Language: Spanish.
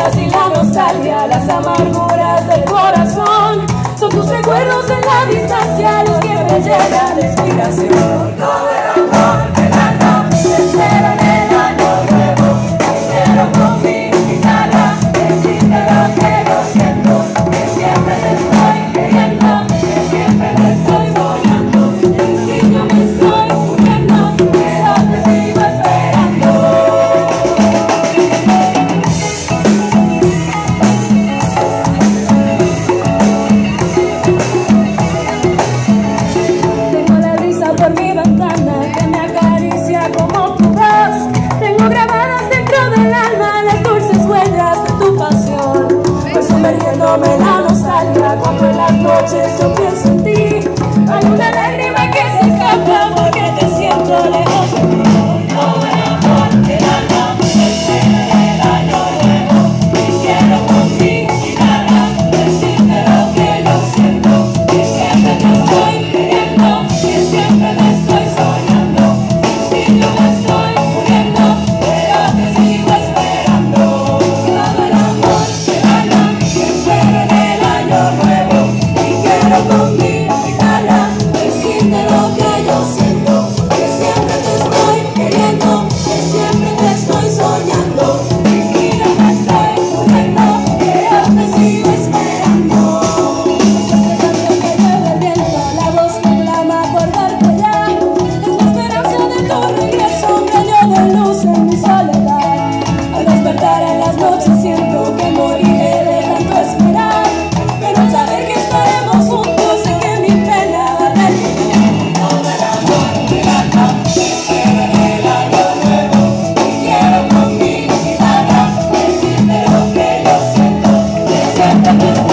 tristezas y la nostalgia, las amarguras del corazón. Son tus recuerdos en la distancia los que me llenan de inspiración. Todo el amor del alma te espero en el año nuevo. Quiero con mi guitarra decirte lo que yo siento, que siempre te estoy queriendo, que siempre te estoy soñando. En ti yo me estoy muriendo, pero te sigo esperando. Tengo la risa por mi ventana que me acaricia como tu voz. Tengo grabadas dentro del alma las dulces huellas de tu pasión. Voy sumergiéndome en la nostalgia cuando en las noches yo pienso en ti. Hay una lágrima que se escapa porque te siento lejos de mí. Todo el amor del alma te espero en el año nuevo. Y quiero con mi guitarra decirte lo que yo siento, que siempre te estoy queriendo, que siempre te estoy soñando. Sin ti yo me estoy muriendo, pero te sigo esperando. Todo el amor del alma te espero en el año nuevo. Y quiero con mi guitarra decirte lo que yo siento, que siempre te estoy queriendo, que siempre te estoy soñando. Sin ti yo me estoy muriendo, pero te sigo esperando. Este canto que lleva el viento, la voz que clama por verte ya. Es la esperanza de tu regreso, un rayo de luz en mi soledad. Al despertar en las noches siento que moriré de tanto esperar, pero al saber que estaremos juntos sé que mi pena va a terminar. Todo el amor del alma te espero en el año nuevo. Y quiero con mi guitarra decirte lo que yo siento, que siempre te estoy